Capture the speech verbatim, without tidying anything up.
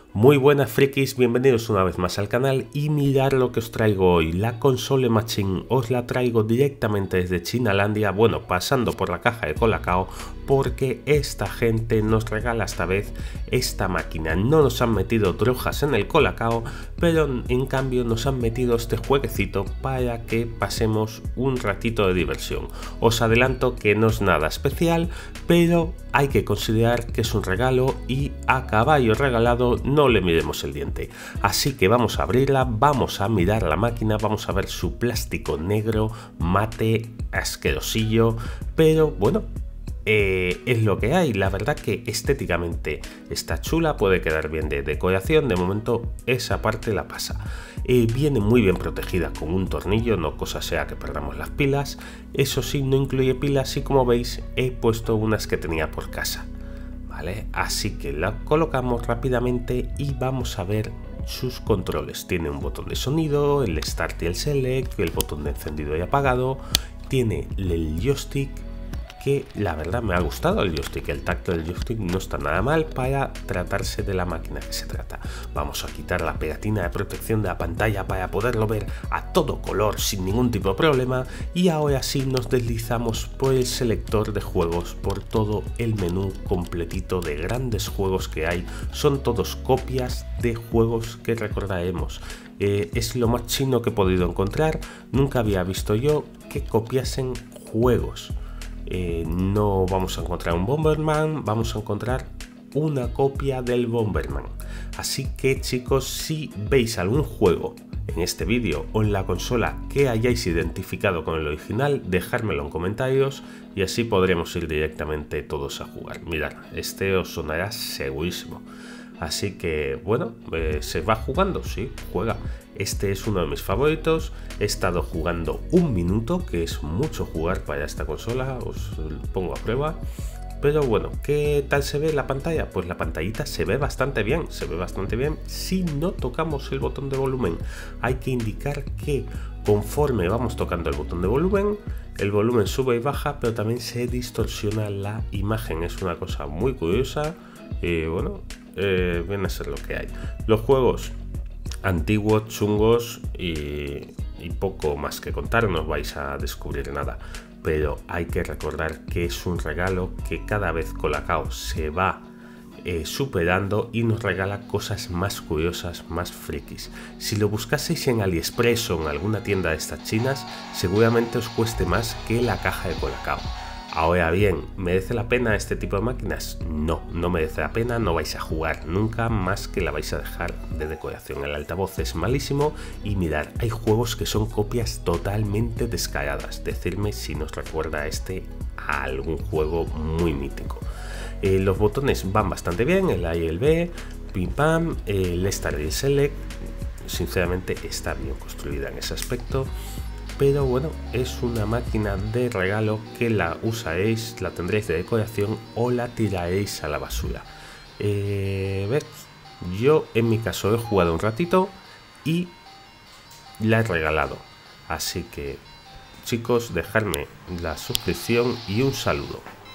Muy buenas frikis, bienvenidos una vez más al canal y mirad lo que os traigo hoy. La console Machine os la traigo directamente desde Chinalandia, bueno, pasando por la caja de Colacao, porque esta gente nos regala esta vez esta máquina. No nos han metido drogas en el Colacao, pero en cambio nos han metido este jueguecito para que pasemos un ratito de diversión. Os adelanto que no es nada especial, pero hay que considerar que es un regalo y a caballo regalado no le miremos el diente. Así que vamos a abrirla, vamos a mirar la máquina, vamos a ver su plástico negro, mate, asquerosillo, pero bueno, eh, es lo que hay. La verdad que estéticamente está chula, puede quedar bien de decoración, de momento esa parte la pasa. Eh, viene muy bien protegida con un tornillo, no cosa sea que perdamos las pilas. Eso sí, no incluye pilas y como veis he puesto unas que tenía por casa. ¿Vale? Así que la colocamos rápidamente y vamos a ver sus controles. Tiene un botón de sonido, el Start y el Select, el botón de encendido y apagado. Tiene el joystick, que la verdad me ha gustado el joystick. El tacto del joystick no está nada mal para tratarse de la máquina que se trata. Vamos a quitar la pegatina de protección de la pantalla para poderlo ver a todo color sin ningún tipo de problema, y ahora sí nos deslizamos por el selector de juegos, por todo el menú completito de grandes juegos que hay. Son todos copias de juegos que recordaremos. Eh, es lo más chino que he podido encontrar. Nunca había visto yo que copiasen juegos. Eh, no vamos a encontrar un Bomberman, vamos a encontrar una copia del Bomberman. Así que chicos, si veis algún juego en este vídeo o en la consola que hayáis identificado con el original, dejármelo en comentarios y así podremos ir directamente todos a jugar. Mirad, este os sonará segurísimo. Así que bueno, eh, ¿se va jugando? Sí, juega. Este es uno de mis favoritos. He estado jugando un minuto, que es mucho jugar para esta consola, os lo pongo a prueba. Pero bueno, ¿qué tal se ve la pantalla? Pues la pantallita se ve bastante bien, se ve bastante bien si no tocamos el botón de volumen. Hay que indicar que conforme vamos tocando el botón de volumen, el volumen sube y baja, pero también se distorsiona la imagen. Es una cosa muy curiosa y bueno, eh, viene a ser lo que hay. Los juegos antiguos, chungos y, y poco más que contar, no os vais a descubrir nada, pero hay que recordar que es un regalo que cada vez Colacao se va eh, superando y nos regala cosas más curiosas, más frikis. Si lo buscaseis en AliExpress o en alguna tienda de estas chinas, seguramente os cueste más que la caja de Colacao. Ahora bien, ¿merece la pena este tipo de máquinas? No, no merece la pena, no vais a jugar nunca más que la vais a dejar de decoración. El altavoz es malísimo y mirad, hay juegos que son copias totalmente descaradas. Decidme si nos recuerda a este a algún juego muy mítico. Eh, los botones van bastante bien, el A y el B, pim pam, el Start y el Select. Sinceramente está bien construida en ese aspecto. Pero bueno, es una máquina de regalo que la usaréis, la tendréis de decoración o la tiraréis a la basura. Eh, ¿ves? Yo en mi caso he jugado un ratito y la he regalado. Así que chicos, dejadme la suscripción y un saludo.